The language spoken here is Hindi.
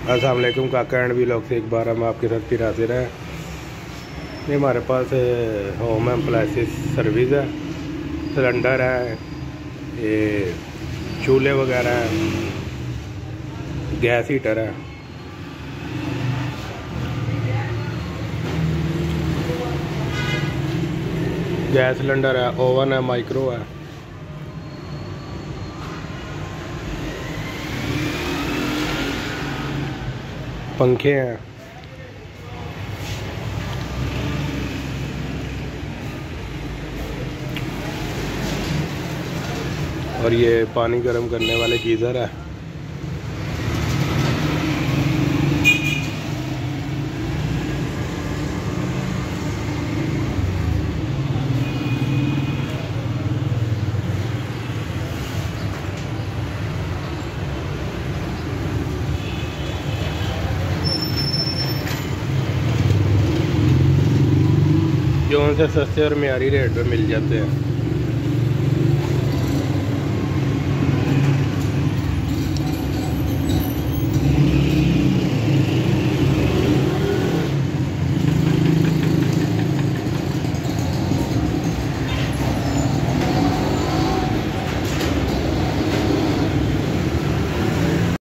अस्सलाम वालेकुम काका एंड व्लॉग से एक बार हम आपके साथ फिर हाजिर हैं। ये हमारे पास होम एप्लायंसेस सर्विस है, सिलेंडर है, ये चूल्हे वगैरह हैं, गैस हीटर है। गैस सिलेंडर है, ओवन है, माइक्रो है। पंखे हैं। और ये पानी गर्म करने वाले गीज़र है। जो उनसे सस्ते और मियारी रेट पे मिल जाते हैं।